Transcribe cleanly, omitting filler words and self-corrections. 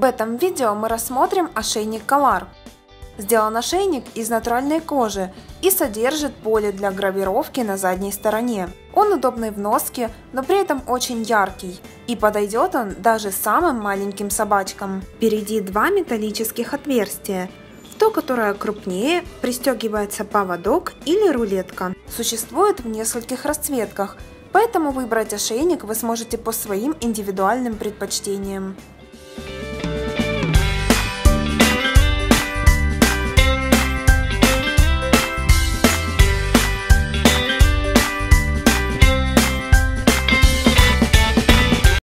В этом видео мы рассмотрим ошейник Колар. Сделан ошейник из натуральной кожи и содержит поле для гравировки на задней стороне. Он удобный в носке, но при этом очень яркий, и подойдет он даже самым маленьким собачкам. Впереди два металлических отверстия. В то, которое крупнее, пристегивается поводок или рулетка. Существует в нескольких расцветках, поэтому выбрать ошейник вы сможете по своим индивидуальным предпочтениям.